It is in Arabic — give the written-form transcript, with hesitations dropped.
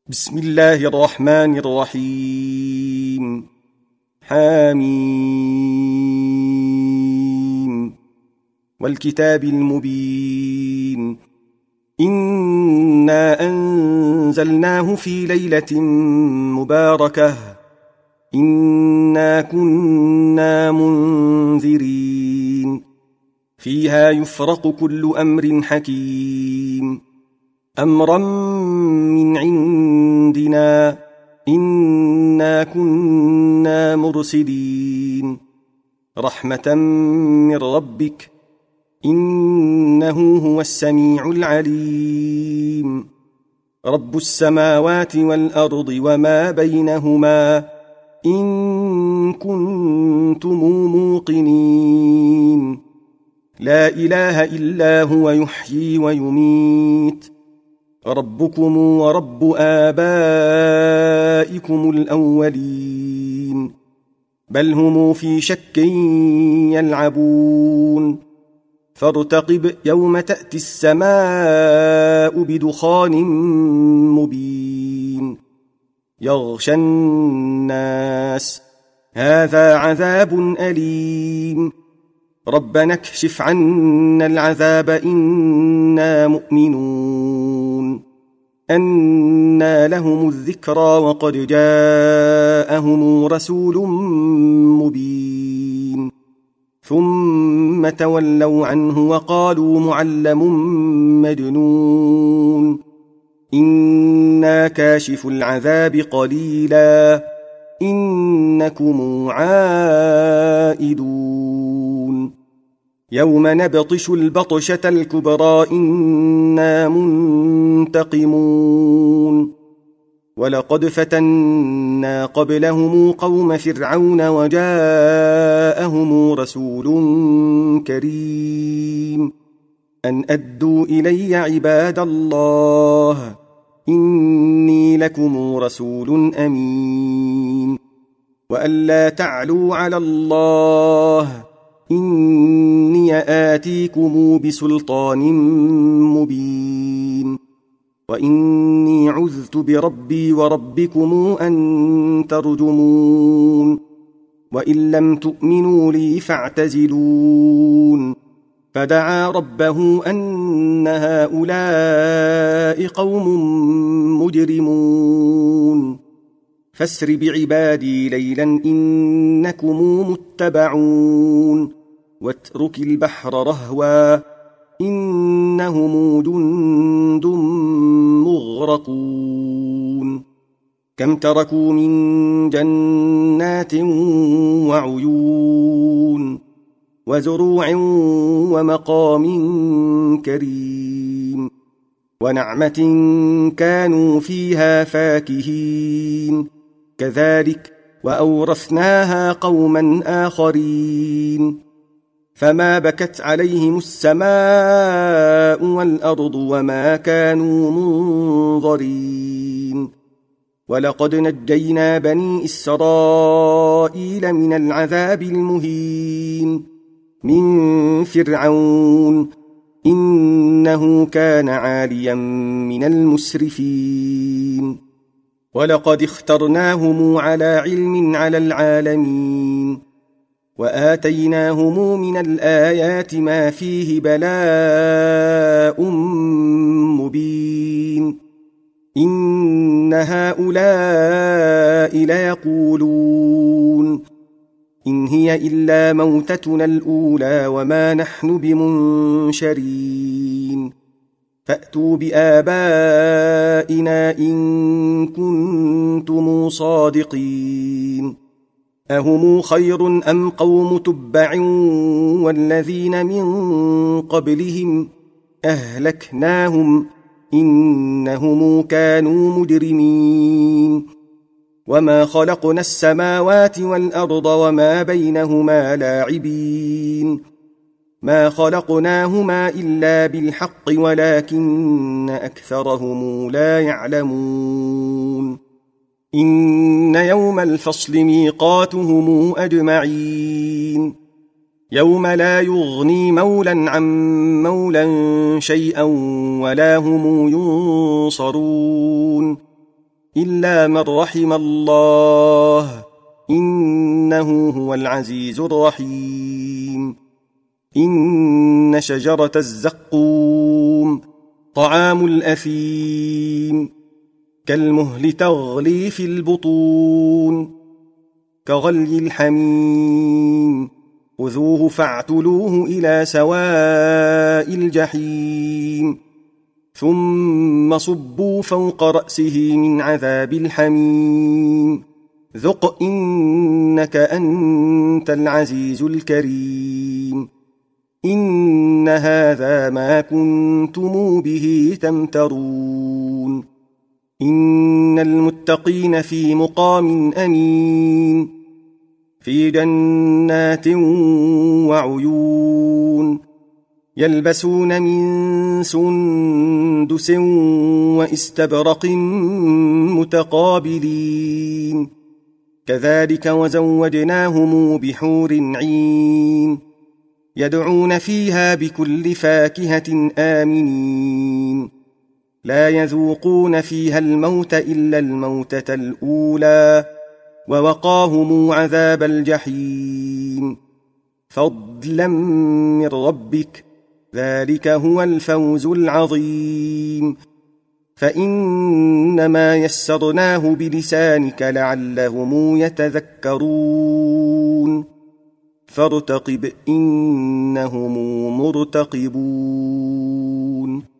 بسم الله الرحمن الرحيم. حميم والكتاب المبين. إنا أنزلناه في ليلة مباركة إنا كنا منذرين فيها يفرق كل أمر حكيم أمرا من عندنا إنا كنا مرسلين رحمة من ربك إنه هو السميع العليم رب السماوات والأرض وما بينهما إن كنتم موقنين لا إله إلا هو يحيي ويميت ربكم ورب آبائكم الأولين بل هم في شك يلعبون فارتقب يوم تأتي السماء بدخان مبين يغشى الناس هذا عذاب أليم ربنا اكشف عنا العذاب إنا مؤمنون أنى لهم الذكرى وقد جاءهم رسول مبين ثم تولوا عنه وقالوا معلم مجنون إنا كاشف العذاب قليلا إنكم عائدون يوم نبطش البطشة الكبرى إنا منتقمون ولقد فتنا قبلهم قوم فرعون وجاءهم رسول كريم أن أدوا إلي عباد الله إني لكم رسول أمين وأن لا تعلوا على الله إني آتيكم بسلطان مبين وإني عذت بربي وربكم أن ترجمون وإن لم تؤمنوا لي فاعتزلون فدعا ربه أن هؤلاء قوم مجرمون فاسر بعبادي ليلا إنكم متبعون واترك البحر رهوا إنهم جند مغرقون كم تركوا من جنات وعيون وزروع ومقام كريم ونعمة كانوا فيها فاكهين كذلك وأورثناها قوما آخرين فما بكت عليهم السماء والأرض وما كانوا منظرين ولقد نجينا بني إسرائيل من العذاب المهين من فرعون إنه كان عاليا من المسرفين ولقد اخترناهم على علم على العالمين وآتيناهم من الآيات ما فيه بلاء مبين إن هؤلاء ليقولون إن هي إلا موتتنا الأولى وما نحن بمنشرين فأتوا بآبائنا إن كنتم صادقين أهم خير أم قوم تبع والذين من قبلهم أهلكناهم إنهم كانوا مجرمين وما خلقنا السماوات والأرض وما بينهما لاعبين ما خلقناهما إلا بالحق ولكن أكثرهم لا يعلمون إن يوم الفصل ميقاتهم أجمعين يوم لا يغني مولا عن مولا شيئا ولا هم ينصرون إلا من رحم الله إنه هو العزيز الرحيم. إن شجرة الزقوم طعام الأثيم كالمهل تغلي في البطون كغلي الحميم خذوه فاعتلوه إلى سواء الجحيم ثم صبوا فوق رأسه من عذاب الحميم ذق إنك أنت العزيز الكريم. إن هذا ما كنتم به تمترون. إن المتقين في مقام أمين في جنات وعيون يلبسون من سندس واستبرق متقابلين كذلك وزوجناهم بحور عين يدعون فيها بكل فاكهة آمنين لا يذوقون فيها الموت إلا الموتة الأولى ووقاهم عذاب الجحيم فضلا من ربك ذلك هو الفوز العظيم. فإنما يسرناه بلسانك لعلهم يتذكرون فارتقب إنهم مرتقبون.